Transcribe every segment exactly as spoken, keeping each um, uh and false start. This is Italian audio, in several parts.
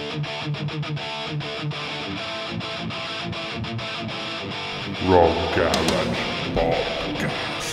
Rock Garage Podcast.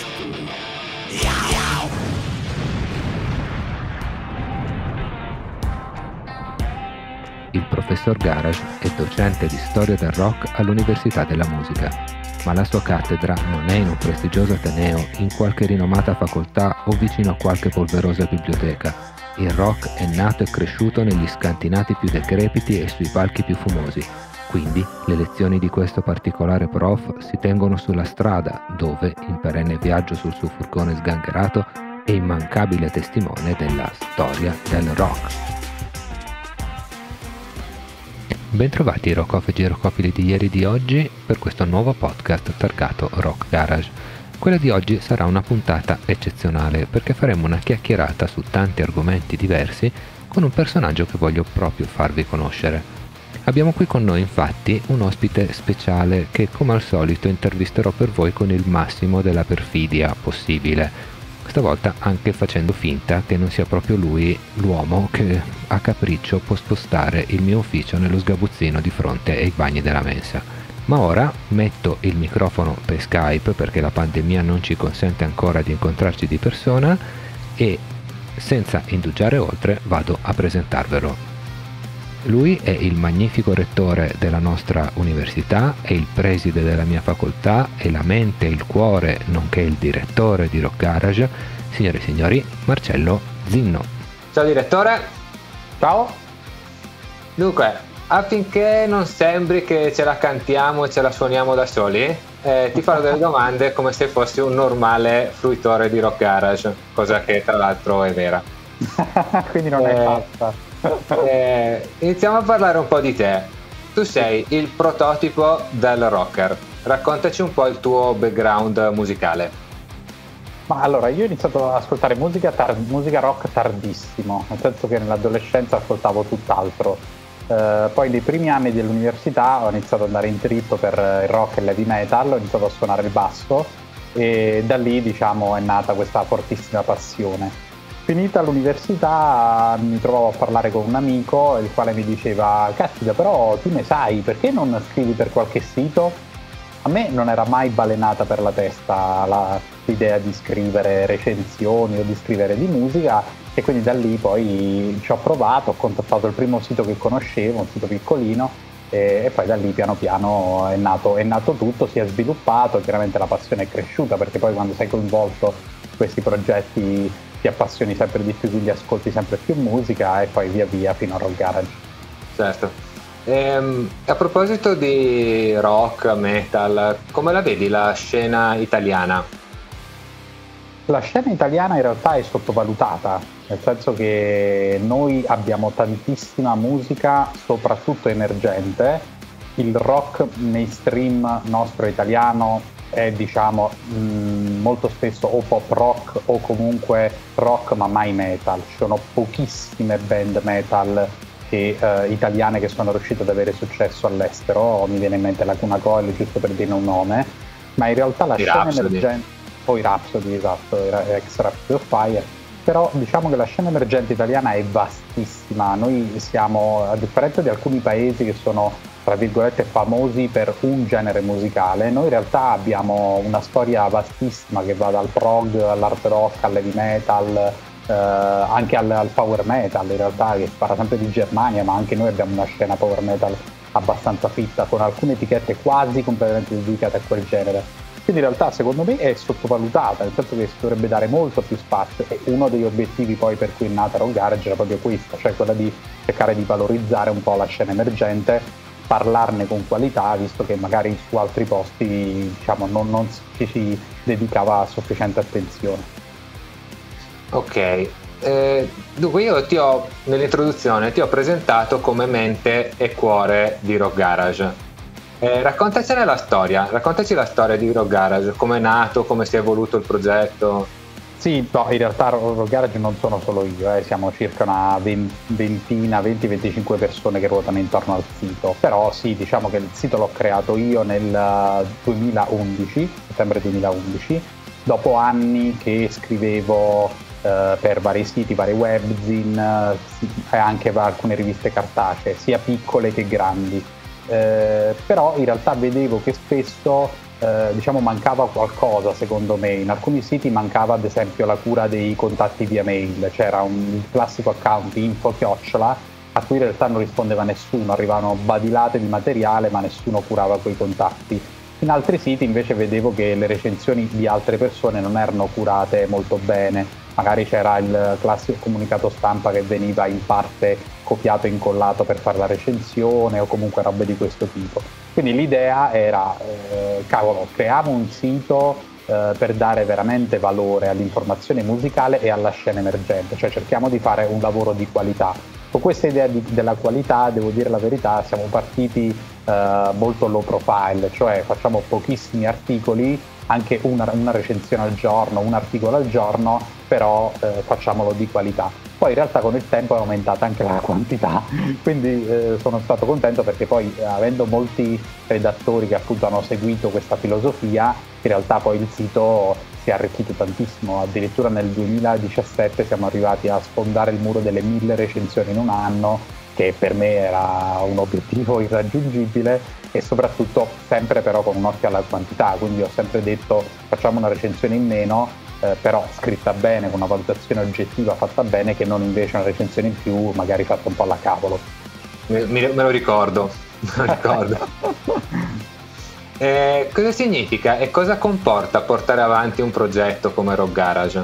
Il professor Garage è docente di storia del rock all'Università della Musica, ma la sua cattedra non è in un prestigioso ateneo, in qualche rinomata facoltà o vicino a qualche polverosa biblioteca. Il rock è nato e cresciuto negli scantinati più decrepiti e sui palchi più fumosi. Quindi le lezioni di questo particolare prof si tengono sulla strada, dove, in perenne viaggio sul suo furgone sgangherato, è immancabile testimone della storia del rock. Bentrovati rockofagi e rockofili di ieri e di oggi per questo nuovo podcast targato Rock Garage. Quella di oggi sarà una puntata eccezionale perché faremo una chiacchierata su tanti argomenti diversi con un personaggio che voglio proprio farvi conoscere. Abbiamo qui con noi infatti un ospite speciale che come al solito intervisterò per voi con il massimo della perfidia possibile, questa volta anche facendo finta che non sia proprio lui l'uomo che a capriccio può spostare il mio ufficio nello sgabuzzino di fronte ai bagni della mensa. Ma ora metto il microfono per Skype perché la pandemia non ci consente ancora di incontrarci di persona e senza indugiare oltre vado a presentarvelo. Lui è il magnifico rettore della nostra università, è il preside della mia facoltà, è la mente e il cuore, nonché il direttore di Rock Garage, signore e signori, Marcello Zinno. Ciao direttore. Ciao. Dunque, affinché non sembri che ce la cantiamo e ce la suoniamo da soli, eh, ti farò delle domande come se fossi un normale fruitore di Rock Garage, cosa che tra l'altro è vera. Quindi non eh, è fatta. Eh, iniziamo a parlare un po' di te. Tu sei il prototipo del rocker. Raccontaci un po' il tuo background musicale. Ma allora, io ho iniziato ad ascoltare musica, tar- musica rock tardissimo, nel senso che nell'adolescenza ascoltavo tutt'altro. Eh, poi nei primi anni dell'università ho iniziato ad andare in trip per il rock e l'heavy metal, ho iniziato a suonare il basso e da lì, diciamo, è nata questa fortissima passione. Finita l'università mi trovavo a parlare con un amico il quale mi diceva: caspita, però tu ne sai, perché non scrivi per qualche sito? A me non era mai balenata per la testa la, l'idea di scrivere recensioni o di scrivere di musica e quindi da lì poi ci ho provato, ho contattato il primo sito che conoscevo, un sito piccolino e, e poi da lì piano piano è nato, è nato tutto, si è sviluppato, chiaramente la passione è cresciuta perché poi quando sei coinvolto in questi progetti ti appassioni sempre di più, quindi ascolti sempre più musica e poi via via fino a Rock Garage. Certo. Ehm, a proposito di rock, metal, come la vedi la scena italiana? La scena italiana in realtà è sottovalutata, nel senso che noi abbiamo tantissima musica, soprattutto emergente. Il rock mainstream nostro italiano è, diciamo, mh, molto spesso o pop rock o comunque rock ma mai metal. Ci sono pochissime band metal che, eh, italiane che sono riuscite ad avere successo all'estero. Mi viene in mente la Cuna Coil, giusto per dire un nome, ma in realtà la I scena Rhapsody. emergente o i Rhapsody, esatto, ex Rhapsody of Fire. Però diciamo che la scena emergente italiana è vastissima. Noi siamo, a differenza di alcuni paesi che sono tra virgolette famosi per un genere musicale, noi in realtà abbiamo una storia vastissima che va dal prog all'hard rock, all'heavy metal, eh, anche al, al power metal in realtà, che parla sempre di Germania, ma anche noi abbiamo una scena power metal abbastanza fitta, con alcune etichette quasi completamente dedicate a quel genere. Quindi in realtà secondo me è sottovalutata, nel senso che si dovrebbe dare molto più spazio e uno degli obiettivi poi per cui è nata Rock Garage era proprio questo, cioè quella di cercare di valorizzare un po' la scena emergente, parlarne con qualità, visto che magari su altri posti, diciamo, non, non ci si dedicava sufficiente attenzione. Ok, eh, dunque io ti ho, nell'introduzione, ti ho presentato come mente e cuore di Rock Garage. Eh, raccontacene la storia, raccontaci la storia di Rock Garage, come è nato, come si è evoluto il progetto. Sì, no, in realtà Rock Garage non sono solo io, eh, siamo circa una ventina, venti venticinque persone che ruotano intorno al sito, però sì, diciamo che il sito l'ho creato io nel duemilaundici, settembre duemilaundici, dopo anni che scrivevo eh, per vari siti, vari webzine e anche per alcune riviste cartacee, sia piccole che grandi. Eh, però in realtà vedevo che spesso eh, diciamo mancava qualcosa, secondo me. In alcuni siti mancava ad esempio la cura dei contatti via mail, c'era un classico account info chiocciola a cui in realtà non rispondeva nessuno, arrivavano badilate di materiale ma nessuno curava quei contatti. In altri siti invece vedevo che le recensioni di altre persone non erano curate molto bene, magari c'era il classico comunicato stampa che veniva in parte copiato e incollato per fare la recensione o comunque robe di questo tipo. Quindi l'idea era, eh, cavolo, creiamo un sito eh, per dare veramente valore all'informazione musicale e alla scena emergente, cioè cerchiamo di fare un lavoro di qualità. Con questa idea di, della qualità, devo dire la verità, siamo partiti eh, molto low profile, cioè facciamo pochissimi articoli, anche una, una recensione al giorno, un articolo al giorno, però eh, facciamolo di qualità. Poi in realtà con il tempo è aumentata anche la quantità, quindi eh, sono stato contento perché poi eh, avendo molti redattori che appunto hanno seguito questa filosofia, in realtà poi il sito si è arricchito tantissimo, addirittura nel duemiladiciassette siamo arrivati a sfondare il muro delle mille recensioni in un anno, che per me era un obiettivo irraggiungibile, e soprattutto sempre però con un occhio alla quantità, quindi ho sempre detto facciamo una recensione in meno, eh, però scritta bene, con una valutazione oggettiva fatta bene, che non invece una recensione in più magari fatta un po' alla cavolo. Me, me lo ricordo, me lo ricordo. Eh, cosa significa e cosa comporta portare avanti un progetto come Rock Garage?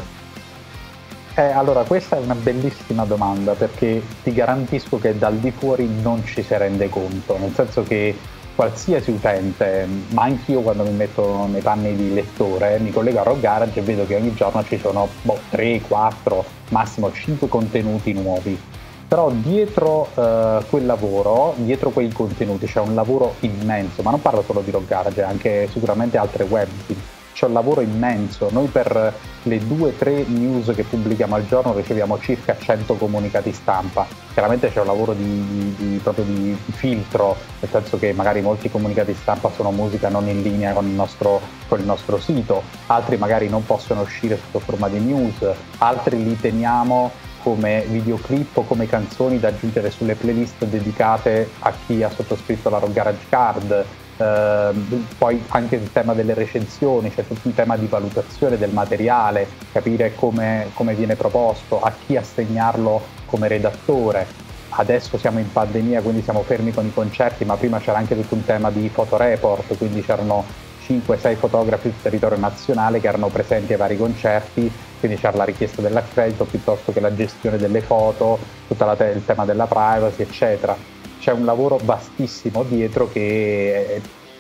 Eh, allora, questa è una bellissima domanda, perché ti garantisco che dal di fuori non ci si rende conto, nel senso che qualsiasi utente, ma anch'io quando mi metto nei panni di lettore, mi collego a Rock Garage e vedo che ogni giorno ci sono boh, tre, quattro, massimo cinque contenuti nuovi. Però dietro eh, quel lavoro, dietro quei contenuti c'è un lavoro immenso, ma non parlo solo di Rock Garage, anche sicuramente altre webzine. C'è un lavoro immenso. Noi per le due o tre news che pubblichiamo al giorno riceviamo circa cento comunicati stampa. Chiaramente c'è un lavoro di, di, proprio di filtro, nel senso che magari molti comunicati stampa sono musica non in linea con il nostro, con il nostro sito, altri magari non possono uscire sotto forma di news, altri li teniamo come videoclip o come canzoni da aggiungere sulle playlist dedicate a chi ha sottoscritto la Rock Garage Card. Eh, poi anche il tema delle recensioni, c'è tutto un tema di valutazione del materiale, capire come, come viene proposto, a chi assegnarlo come redattore. Adesso siamo in pandemia, quindi siamo fermi con i concerti, ma prima c'era anche tutto un tema di fotoreport, quindi c'erano cinque sei fotografi sul territorio nazionale che erano presenti ai vari concerti, quindi c'era la richiesta dell'accredito piuttosto che la gestione delle foto, tutto la te- il tema della privacy, eccetera. C'è un lavoro vastissimo dietro che è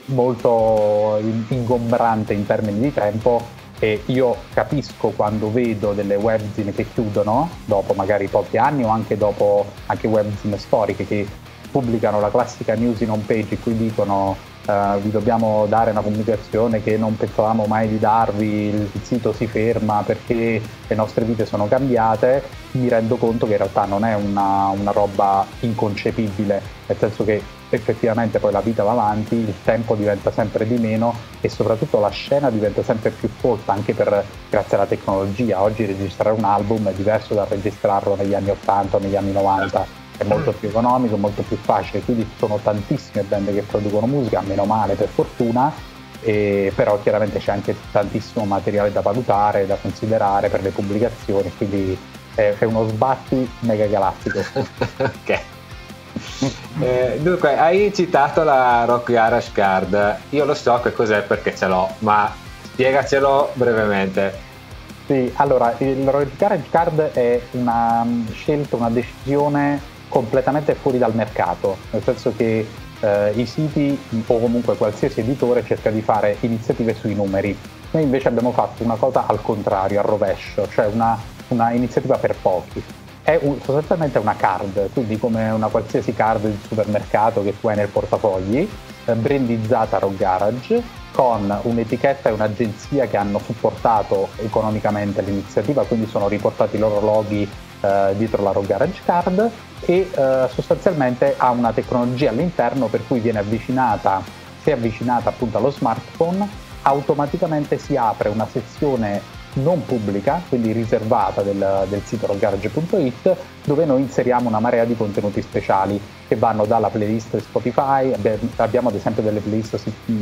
molto ingombrante in termini di tempo, e io capisco quando vedo delle webzine che chiudono dopo magari pochi anni, o anche dopo anche webzine storiche che pubblicano la classica news in home page in cui dicono Uh, vi dobbiamo dare una comunicazione che non pensavamo mai di darvi, il sito si ferma perché le nostre vite sono cambiate. Mi rendo conto che in realtà non è una, una roba inconcepibile, nel senso che effettivamente poi la vita va avanti, il tempo diventa sempre di meno e soprattutto la scena diventa sempre più folta, anche per, grazie alla tecnologia. Oggi registrare un album è diverso dal registrarlo negli anni ottanta o negli anni novanta. È molto più economico, molto più facile, quindi ci sono tantissime band che producono musica, meno male per fortuna, e però chiaramente c'è anche tantissimo materiale da valutare, da considerare per le pubblicazioni, quindi è, è uno sbatti mega galattico. Ok. Eh, dunque, hai citato la Rock Garage Card. Io lo so che cos'è perché ce l'ho, ma spiegacelo brevemente. Sì, allora, il Rock Garage Card è una scelta, una decisione completamente fuori dal mercato, nel senso che eh, i siti o comunque qualsiasi editore cerca di fare iniziative sui numeri. Noi invece abbiamo fatto una cosa al contrario, al rovescio, cioè una, una iniziativa per pochi. È un, sostanzialmente una card, quindi come una qualsiasi card di supermercato che tu hai nel portafogli, eh, brandizzata Rock Garage, con un'etichetta e un'agenzia che hanno supportato economicamente l'iniziativa, quindi sono riportati i loro loghi eh, dietro la Rock Garage Card, e eh, sostanzialmente ha una tecnologia all'interno per cui viene avvicinata, se avvicinata appunto allo smartphone, automaticamente si apre una sezione non pubblica, quindi riservata del, del sito rock garage punto it, dove noi inseriamo una marea di contenuti speciali che vanno dalla playlist Spotify. Abbiamo ad esempio delle playlist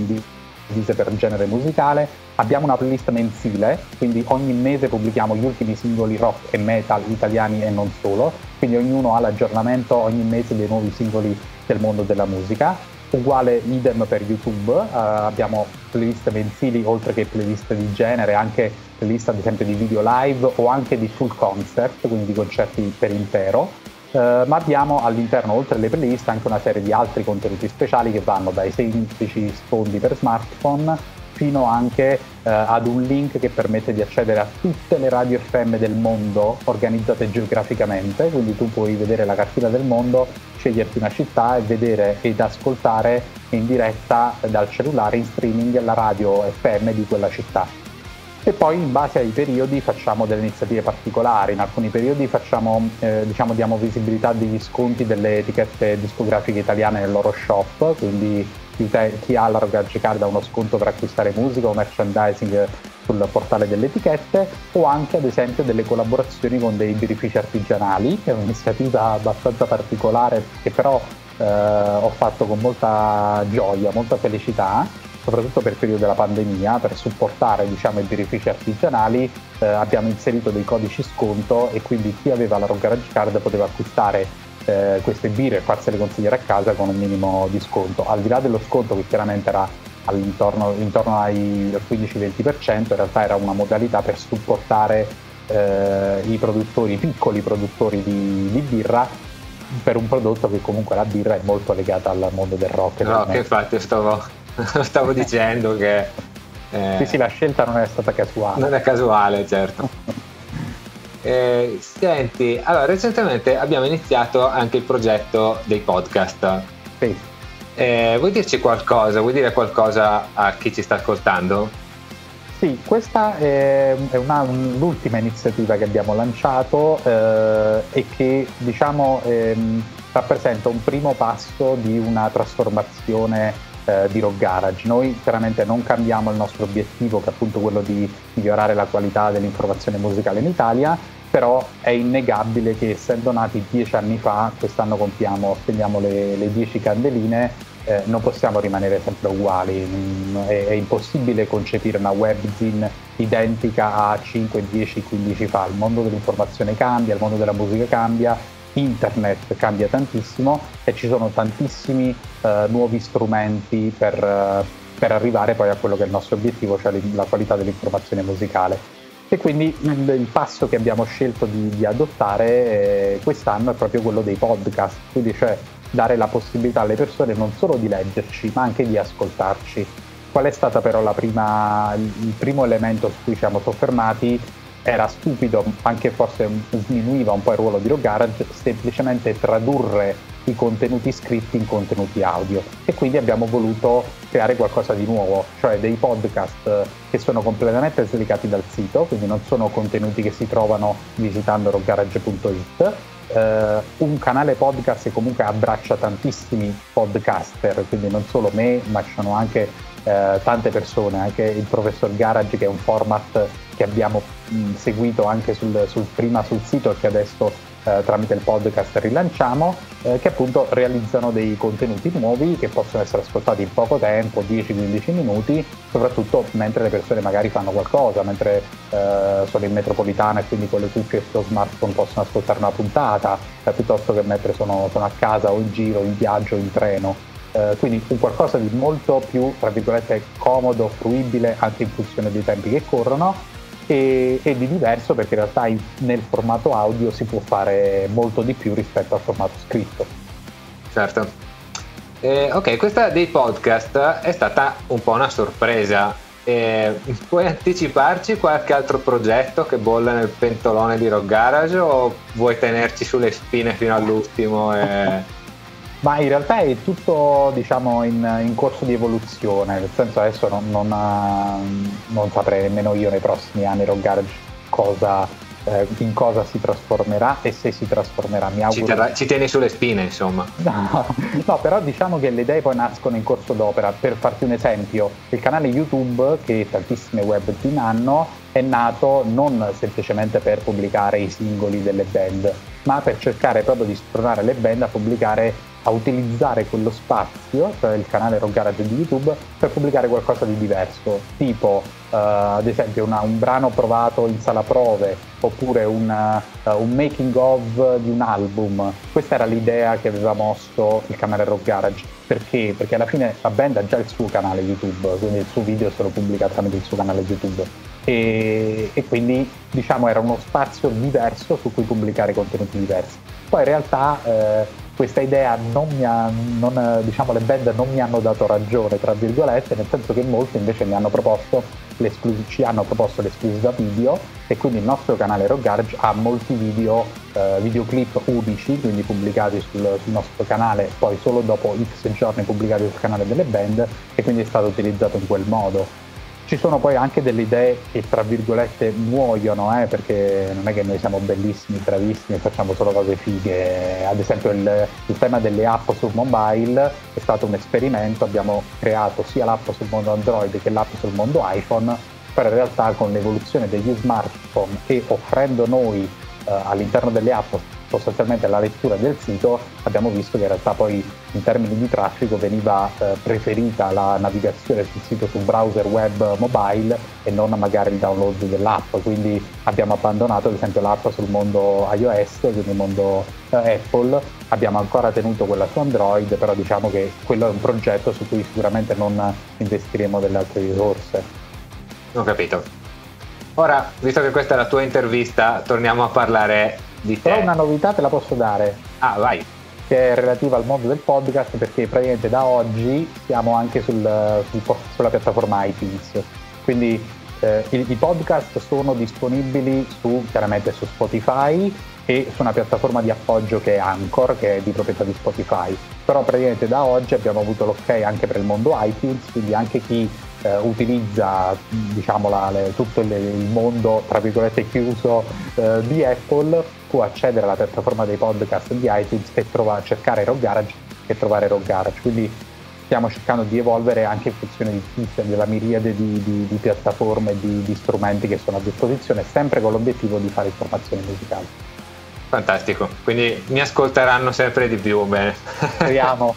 divise per genere musicale, abbiamo una playlist mensile, quindi ogni mese pubblichiamo gli ultimi singoli rock e metal italiani e non solo, quindi ognuno ha l'aggiornamento ogni mese dei nuovi singoli del mondo della musica. Uguale idem per YouTube, uh, abbiamo playlist mensili oltre che playlist di genere, anche playlist ad esempio di video live o anche di full concert, quindi di concerti per intero, uh, ma abbiamo all'interno oltre alle playlist anche una serie di altri contenuti speciali che vanno dai semplici sfondi per smartphone fino anche uh, ad un link che permette di accedere a tutte le radio F M del mondo organizzate geograficamente, quindi tu puoi vedere la cartina del mondo, sceglierti una città e vedere ed ascoltare in diretta dal cellulare in streaming la radio F M di quella città. E poi in base ai periodi facciamo delle iniziative particolari. In alcuni periodi facciamo, eh, diciamo, diamo visibilità a degli sconti delle etichette discografiche italiane nel loro shop, quindi chi ha la Rock Garage Card ha uno sconto per acquistare musica o merchandising sul portale delle etichette, o anche ad esempio delle collaborazioni con dei birrifici artigianali, che è un'iniziativa abbastanza particolare che però eh, ho fatto con molta gioia, molta felicità, soprattutto per il periodo della pandemia. Per supportare, diciamo, i birrifici artigianali eh, abbiamo inserito dei codici sconto e quindi chi aveva la Rock Garage Card poteva acquistare eh, queste birre e farsele consegnare a casa con un minimo di sconto, al di là dello sconto che chiaramente era all'intorno intorno ai quindici venti per cento. In realtà era una modalità per supportare eh, i produttori, i piccoli produttori di, di birra, per un prodotto che comunque la birra è molto legata al mondo del rock. No, che infatti stavo, stavo dicendo che eh, sì sì, la scelta non è stata casuale. Non è casuale, certo. eh, senti, allora recentemente abbiamo iniziato anche il progetto dei podcast. Sì. Eh, vuoi dirci qualcosa? Vuoi dire qualcosa a chi ci sta ascoltando? Sì, questa è, è una, l'ultima iniziativa che abbiamo lanciato eh, e che, diciamo, ehm, rappresenta un primo passo di una trasformazione eh, di Rock Garage. Noi chiaramente non cambiamo il nostro obiettivo, che è appunto quello di migliorare la qualità dell'informazione musicale in Italia, però è innegabile che essendo nati dieci anni fa, quest'anno compiamo, spendiamo le, le dieci candeline, eh, non possiamo rimanere sempre uguali. È, è impossibile concepire una webzine identica a cinque, dieci, quindici fa. Il mondo dell'informazione cambia, il mondo della musica cambia, internet cambia tantissimo e ci sono tantissimi eh, nuovi strumenti per, eh, per arrivare poi a quello che è il nostro obiettivo, cioè la qualità dell'informazione musicale. E quindi il, il passo che abbiamo scelto di, di adottare eh, quest'anno è proprio quello dei podcast, quindi cioè dare la possibilità alle persone non solo di leggerci ma anche di ascoltarci. Qual è stata però la prima, il primo elemento su cui ci siamo soffermati? Era stupido, anche forse sminuiva un po' il ruolo di Rock Garage, semplicemente tradurre i contenuti scritti in contenuti audio, e quindi abbiamo voluto creare qualcosa di nuovo, cioè dei podcast che sono completamente slegati dal sito, quindi non sono contenuti che si trovano visitando rock garage punto it, eh, un canale podcast che comunque abbraccia tantissimi podcaster, quindi non solo me, ma ci sono anche eh, tante persone, anche il Professor Garage, che è un format che abbiamo mh, seguito anche sul, sul, prima sul sito e che adesso Eh, tramite il podcast rilanciamo, eh, che appunto realizzano dei contenuti nuovi che possono essere ascoltati in poco tempo, dieci quindici minuti, soprattutto mentre le persone magari fanno qualcosa, mentre eh, sono in metropolitana e quindi con le cuffie sullo smartphone possono ascoltare una puntata, eh, piuttosto che mentre sono, sono a casa o in giro, in viaggio, in treno. Eh, quindi un qualcosa di molto più, tra virgolette, comodo, fruibile anche in funzione dei tempi che corrono, e, e di diverso, perché in realtà in, nel formato audio si può fare molto di più rispetto al formato scritto. Certo. Eh, ok, questa dei podcast è stata un po' una sorpresa. Eh, puoi anticiparci qualche altro progetto che bolle nel pentolone di Rock Garage, o vuoi tenerci sulle spine fino all'ultimo? E... Ma in realtà è tutto, diciamo, in, in corso di evoluzione, nel senso adesso non, non, non saprei nemmeno io nei prossimi anni Rock Garage cosa, eh, in cosa si trasformerà e se si trasformerà. Mi auguro. Ci, terrà, ci tieni sulle spine, insomma. No, no, però diciamo che le idee poi nascono in corso d'opera. Per farti un esempio, il canale YouTube, che tantissime web team hanno, è nato non semplicemente per pubblicare i singoli delle band, ma per cercare proprio di spronare le band a pubblicare, a utilizzare quello spazio, cioè il canale Rock Garage di YouTube, per pubblicare qualcosa di diverso, tipo uh, ad esempio una, un brano provato in sala prove, oppure un, uh, un making of di un album. Questa era l'idea che aveva mosso il canale Rock Garage. Perché? Perché alla fine la band ha già il suo canale YouTube, quindi il suo video se lo pubblica tramite il suo canale YouTube. E, e quindi diciamo era uno spazio diverso su cui pubblicare contenuti diversi. Poi in realtà eh, questa idea non mi ha, non, diciamo le band non mi hanno dato ragione, tra virgolette, nel senso che molti invece mi hanno proposto ci hanno proposto l'esclusiva video, e quindi il nostro canale Rock Garage ha molti video, eh, videoclip unici, quindi pubblicati sul, sul nostro canale, poi solo dopo X giorni pubblicati sul canale delle band, e quindi è stato utilizzato in quel modo. Ci sono poi anche delle idee che tra virgolette muoiono, eh, perché non è che noi siamo bellissimi, bravissimi e facciamo solo cose fighe. Ad esempio il, il tema delle app sul mobile è stato un esperimento, abbiamo creato sia l'app sul mondo Android che l'app sul mondo iPhone, però in realtà con l'evoluzione degli smartphone e offrendo noi eh, all'interno delle app sostanzialmente la lettura del sito, abbiamo visto che in realtà poi in termini di traffico veniva eh, preferita la navigazione sul sito su browser web mobile e non magari il download dell'app, quindi abbiamo abbandonato ad esempio l'app sul mondo iOS, quindi il mondo eh, Apple, abbiamo ancora tenuto quella su Android, però diciamo che quello è un progetto su cui sicuramente non investiremo delle altre risorse. Ho capito. Ora, visto che questa è la tua intervista, torniamo a parlare di te. Però una novità te la posso dare. Ah, vai. Che è relativa al mondo del podcast, perché praticamente da oggi siamo anche sul, sul, sulla piattaforma iTunes. Quindi eh, i, i podcast sono disponibili su, chiaramente su Spotify e su una piattaforma di appoggio che è Anchor, che è di proprietà di Spotify. Però praticamente da oggi abbiamo avuto l'ok anche per il mondo iTunes, quindi anche chi eh, utilizza diciamo la, le, tutto il, il mondo tra virgolette chiuso eh, di Apple può accedere alla piattaforma dei podcast di iTunes e trova, cercare Rock Garage e trovare Rock Garage. Quindi stiamo cercando di evolvere anche in funzione di tutte della miriade di, di, di piattaforme e di, di strumenti che sono a disposizione, sempre con l'obiettivo di fare informazione musicale. Fantastico, quindi mi ascolteranno sempre di più, bene. Speriamo.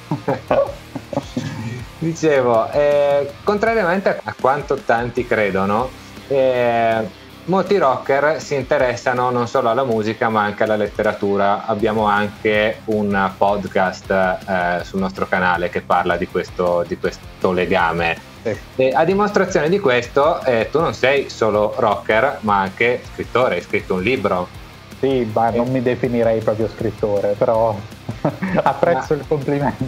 Dicevo, eh, contrariamente a quanto tanti credono, eh, molti rocker si interessano non solo alla musica ma anche alla letteratura. Abbiamo anche un podcast eh, sul nostro canale che parla di questo, di questo legame. Sì. E a dimostrazione di questo, eh, tu non sei solo rocker ma anche scrittore, hai scritto un libro. Sì, ma non mi definirei proprio scrittore, però apprezzo ma... il complimento.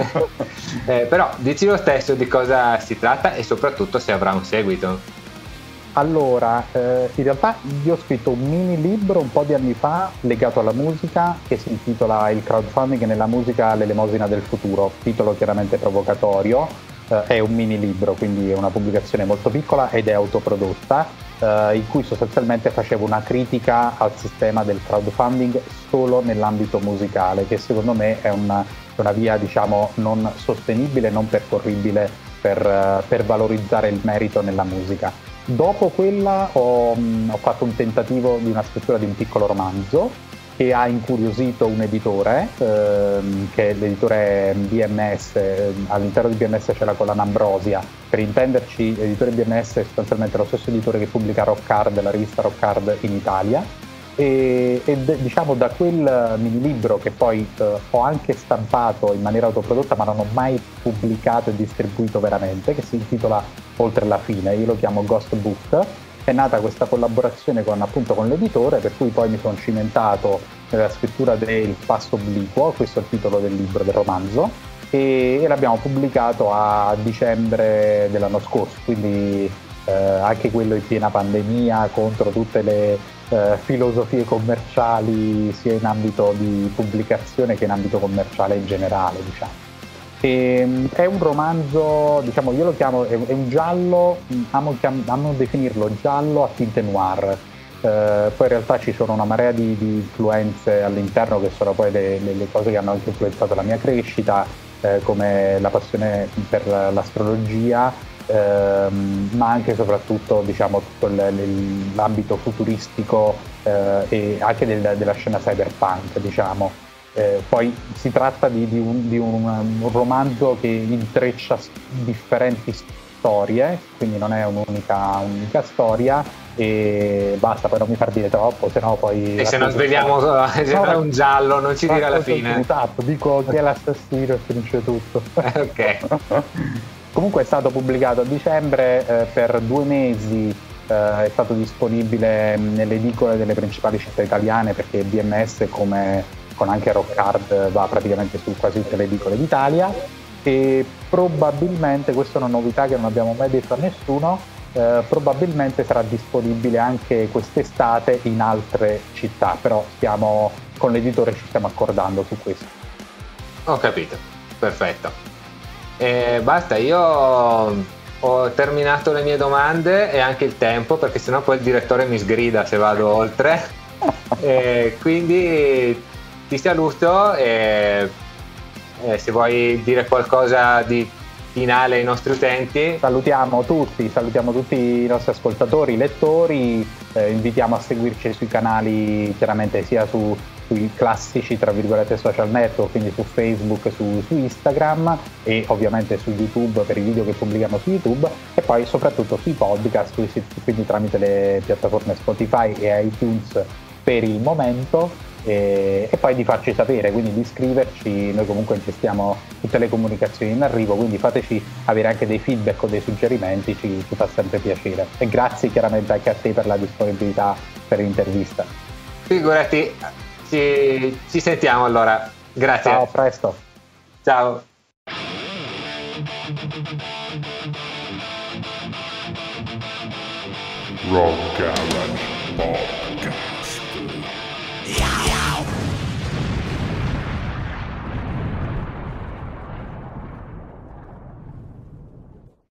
eh, però dici lo stesso di cosa si tratta e soprattutto se avrà un seguito. Allora, eh, in realtà io ho scritto un mini libro un po' di anni fa legato alla musica che si intitola Il crowdfunding nella musica, l'elemosina del futuro, titolo chiaramente provocatorio, eh, è un mini libro, quindi è una pubblicazione molto piccola ed è autoprodotta. Uh, in cui sostanzialmente facevo una critica al sistema del crowdfunding solo nell'ambito musicale, che secondo me è una, una via diciamo non sostenibile, non percorribile per, uh, per valorizzare il merito nella musica. Dopo quella ho, mh, ho fatto un tentativo di una scrittura di un piccolo romanzo che ha incuriosito un editore, ehm, che è l'editore B M S, all'interno di B M S c'è la collana Ambrosia, per intenderci l'editore B M S è sostanzialmente lo stesso editore che pubblica Rock Hard, la rivista Rock Hard in Italia, e, e diciamo da quel mini libro che poi eh, ho anche stampato in maniera autoprodotta ma non ho mai pubblicato e distribuito veramente, che si intitola Oltre la fine, io lo chiamo Ghost Book. È nata questa collaborazione con, appunto, con l'editore, per cui poi mi sono cimentato nella scrittura del Passo Obliquo, questo è il titolo del libro, del romanzo, e, e l'abbiamo pubblicato a dicembre dell'anno scorso, quindi eh, anche quello in piena pandemia, contro tutte le eh, filosofie commerciali sia in ambito di pubblicazione che in ambito commerciale in generale, diciamo. E, è un romanzo, diciamo, io lo chiamo, è, è un giallo, amo, chiam, amo definirlo giallo a tinte noir, Eh, poi in realtà ci sono una marea di, di influenze all'interno che sono poi le, le, le cose che hanno anche influenzato la mia crescita, eh, come la passione per l'astrologia, ehm, ma anche e soprattutto diciamo tutto il, l'ambito futuristico eh, e anche del, della scena cyberpunk, diciamo. Eh, poi si tratta di, di, un, di un, un romanzo che intreccia differenti storie, quindi non è un'unica, un'unica storia, e basta, poi non mi far dire troppo, sennò poi... E se non svegliamo sembra un giallo, non ci dire alla fine. Esatto, dico chi è l'assassino e finisce tutto. Ok. Comunque è stato pubblicato a dicembre, eh, per due mesi eh, è stato disponibile nelle edicole delle principali città italiane, perché B M S, come con anche Rock Hard, va praticamente su quasi tutte le edicole d'Italia, e probabilmente, questa è una novità che non abbiamo mai detto a nessuno, eh, probabilmente sarà disponibile anche quest'estate in altre città, però stiamo con l'editore, ci stiamo accordando su questo. Ho capito, perfetto. E basta, io ho terminato le mie domande e anche il tempo, perché sennò poi il direttore mi sgrida se vado oltre. E quindi ti saluto e, e se vuoi dire qualcosa di finale ai nostri utenti. Salutiamo tutti, salutiamo tutti i nostri ascoltatori, lettori, eh, invitiamo a seguirci sui canali, chiaramente sia su, sui classici tra virgolette social network, quindi su Facebook, su, su Instagram, e ovviamente su YouTube per i video che pubblichiamo su YouTube, e poi soprattutto sui podcast, quindi tramite le piattaforme Spotify e iTunes per il momento. E, e poi di farci sapere, quindi di scriverci. Noi comunque gestiamo tutte le comunicazioni in arrivo, quindi fateci avere anche dei feedback o dei suggerimenti, ci, ci fa sempre piacere, e grazie chiaramente anche a te per la disponibilità per l'intervista. Figurati, ci, ci sentiamo allora, grazie. Ciao, a presto. Ciao. Rock Garage.